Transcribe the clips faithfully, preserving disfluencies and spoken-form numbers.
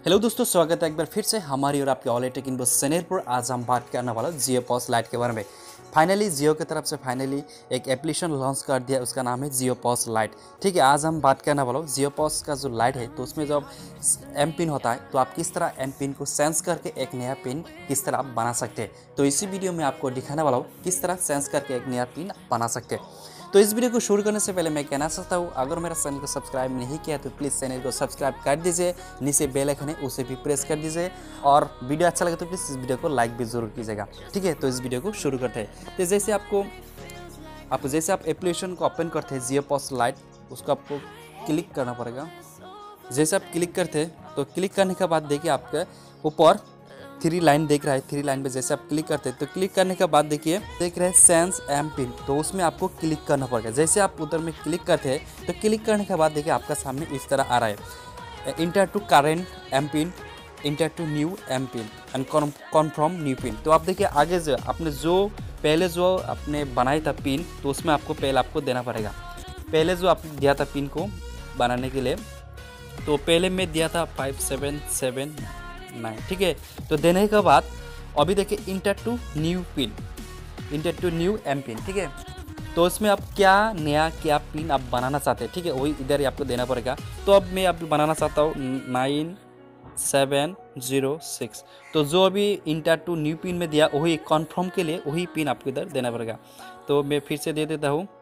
Hello दोस्तों, स्वागत है एक बार फिर से हमारी और आपके ऑल टेक इन्फो चैनल पर। आज हम बात करने वाला जियो पॉस लाइट के बारे में। फाइनली जियो की तरफ से फाइनली एक एप्लीकेशन लॉन्च कर दिया, उसका नाम है जियो पॉस लाइट। ठीक है, आज हम बात करने वाला हूँ जियो पॉस का जो लाइट है, तो उसमें जब एम पिन होता है तो आप किस तरह एम पिन को सेंस करके एक नया पिन किस तरह आप बना सकते हैं। तो इसी वीडियो में आपको दिखाने वाला हूँ किस तरह सेंस करके एक नया पिन बना सकते हैं। तो इस वीडियो को शुरू करने से पहले मैं कहना चाहता हूँ, अगर मेरा चैनल को सब्सक्राइब नहीं किया तो प्लीज़ चैनल को सब्सक्राइब कर दीजिए, नीचे बेल आइकन है उसे भी प्रेस कर दीजिए, और वीडियो अच्छा लगे तो प्लीज़ इस वीडियो को लाइक भी जरूर कीजिएगा। ठीक है, तो इस वीडियो को शुरू करते हैं। तो जैसे आपको आप जैसे आप एप्लीकेशन को ओपन करते हैं जियो पॉस लाइट, उसको आपको क्लिक करना पड़ेगा। जैसे आप क्लिक करते हैं तो क्लिक करने के बाद देखिए आपके ऊपर थ्री लाइन देख रहा है। थ्री लाइन पे जैसे आप क्लिक करते हैं तो क्लिक करने के बाद देखिए देख रहे हैं सेंस एम पिन, तो उसमें आपको क्लिक करना पड़ेगा। जैसे आप उधर में क्लिक करते हैं तो क्लिक करने के बाद देखिए आपका सामने इस तरह आ रहा है, enter to current M PIN, enter to new M PIN and confirm new PIN. तो आप देखिए आगे जो आपने जो पहले जो आपने बनाया था पिन, तो उसमें आपको पहले आपको देना पड़ेगा। पहले जो आपने दिया था पिन को बनाने के लिए, तो पहले मैं दिया था फाइव सेवन सेवन नाइन। ठीक है, तो देने के बाद अभी देखिए enter to new PIN, enter to new M PIN. ठीक है, तो उसमें आप क्या नया क्या पिन आप बनाना चाहते हैं, ठीक है, वही इधर ही आपको देना पड़ेगा। तो अब मैं अभी बनाना चाहता हूँ नाइन सेवन ज़ीरो सिक्स। तो जो अभी इंटर टू न्यू पिन में दिया वही कन्फर्म के लिए वही पिन आपको इधर देना पड़ेगा। तो मैं फिर से दे देता हूँ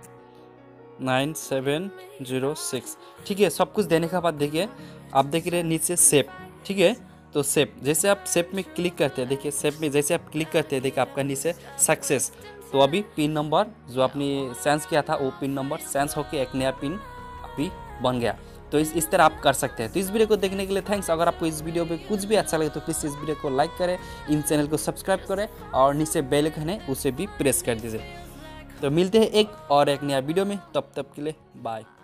नाइन सेवन ज़ीरो सिक्स। ठीक है, सब कुछ देने के बाद देखिए आप देख रहे हैं नीचे सेप। ठीक है, तो सेप जैसे आप सेप में क्लिक करते हैं, देखिए सेप में जैसे आप क्लिक करते हैं देखिए आपका नीचे सक्सेस। तो अभी पिन नंबर जो आपने सेंस किया था वो पिन नंबर सेंस होकर एक नया पिन अभी बन गया। तो इस इस तरह आप कर सकते हैं। तो इस वीडियो को देखने के लिए थैंक्स। अगर आपको इस वीडियो में कुछ भी अच्छा लगे तो प्लीज़ इस वीडियो को लाइक करें, इन चैनल को सब्सक्राइब करें और नीचे बेल आइकन है उसे भी प्रेस कर दीजिए। तो मिलते हैं एक और एक नया वीडियो में, तब तक के लिए बाय।